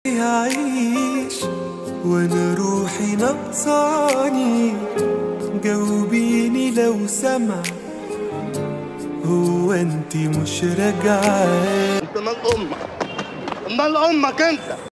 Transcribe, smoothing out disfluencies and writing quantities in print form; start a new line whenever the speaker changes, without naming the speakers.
هعيش وانا روحي نقصاني، جاوبيني لو سمع، هو انتي مش راجعة؟
انت مال امك، مال امك انت.